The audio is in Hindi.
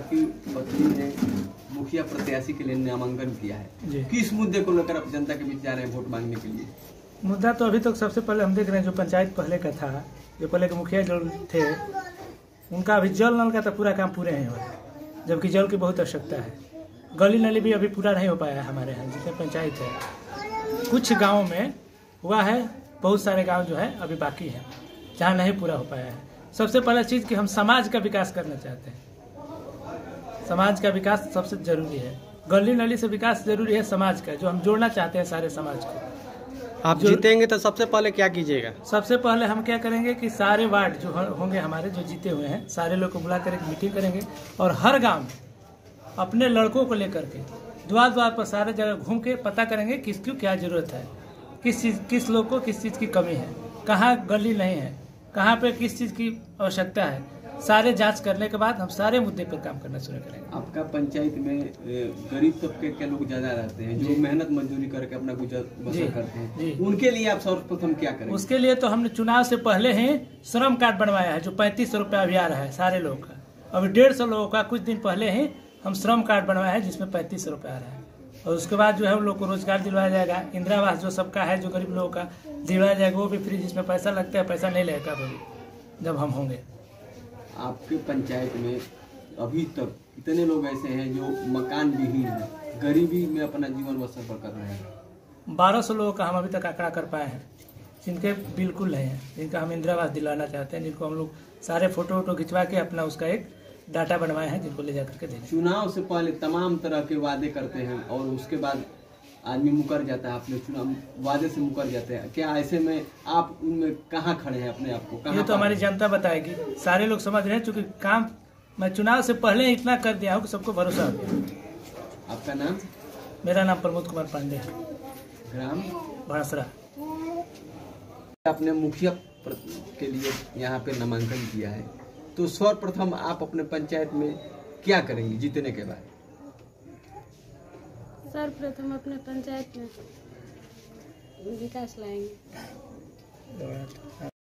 आपकी पत्नी ने मुखिया प्रत्याशी के लिए नामांकन किया है, किस मुद्दे को लेकर आप जनता के बीच जा रहे हैं वोट मांगने के लिए? मुद्दा तो अभी तक सबसे पहले हम देख रहे हैं जो पंचायत पहले का था, जो पहले के मुखिया जो थे उनका अभी जल नल का तो पूरा काम पूरे नहीं हो रहा, जबकि जल की बहुत आवश्यकता है। गली नली भी अभी पूरा नहीं हो पाया है हमारे यहाँ जितने पंचायत है। कुछ गाँव में हुआ है, बहुत सारे गाँव जो है अभी बाकी है जहाँ नहीं पूरा हो पाया है। सबसे पहला चीज़ कि हम समाज का विकास करना चाहते हैं। समाज का विकास सबसे जरूरी है। गली नली से विकास जरूरी है समाज का, जो हम जोड़ना चाहते हैं सारे समाज को। आप जीतेंगे तो सबसे पहले क्या कीजिएगा? सबसे पहले हम क्या करेंगे कि सारे वार्ड जो होंगे हमारे जो जीते हुए हैं सारे लोग को बुलाकर एक मीटिंग करेंगे और हर गांव में अपने लड़कों को लेकर के द्वार द्वार पर सारे जगह घूम के पता करेंगे किसकी क्या जरूरत है, किस लोग को किस चीज़ की कमी है, कहाँ गली नहीं है, कहाँ पे किस चीज़ की आवश्यकता है। सारे जांच करने के बाद हम सारे मुद्दे पर काम करना शुरू करेंगे। आपका पंचायत में गरीब तबके के लोग ज्यादा रहते हैं जो मेहनत मजदूरी करके अपना गुजर बसर करते हैं, उनके लिए आप सर्वप्रथम क्या करेंगे? उसके लिए तो हमने चुनाव से पहले ही श्रम कार्ड बनवाया है जो 3500 रुपया अभी आ रहा है सारे लोगों का। अभी 150 लोगों का कुछ दिन पहले ही हम श्रम कार्ड बनवाया है जिसमें 3500 रुपया आ रहा है। और उसके बाद जो है उन लोग को रोजगार दिलवाया जाएगा। इंदिरा आवास जो सबका है जो गरीब लोगों का दिलवाया जाएगा, वो भी फ्री, जिसमें पैसा लगता है, पैसा नहीं लगेगा अभी जब हम होंगे। आपके पंचायत में अभी तक कितने लोग ऐसे हैं जो मकान विहीन है, गरीबी में अपना जीवन बसर कर रहे हैं? 1200 लोगों का हम अभी तक आंकड़ा कर पाए हैं जिनके बिल्कुल नहीं है, जिनका हम इंदिरा आवास दिलाना चाहते हैं, जिनको हम लोग सारे फोटो वोटो खिंचवा के अपना उसका एक डाटा बनवाए हैं जिनको ले जा करके देंगे। चुनाव से पहले तमाम तरह के वादे करते हैं और उसके बाद आदमी मुकर जाता है। आपने चुनाव वादे से मुकर जाते हैं, क्या ऐसे में आप उनमें कहाँ खड़े हैं अपने आप को? ये तो हमारी जनता बताएगी। सारे लोग समझ रहे हैं चूंकि काम मैं चुनाव से पहले इतना कर दिया हूँ कि सबको भरोसा हो गया। आपका नाम? मेरा नाम प्रमोद कुमार पांडे है, ग्राम भड़सरा। आपने मुखिया के लिए यहाँ पे नामांकन किया है, तो सर्वप्रथम आप अपने पंचायत में क्या करेंगे जीतने के बाद? सर्वप्रथम अपने पंचायत में विकास लाएंगे।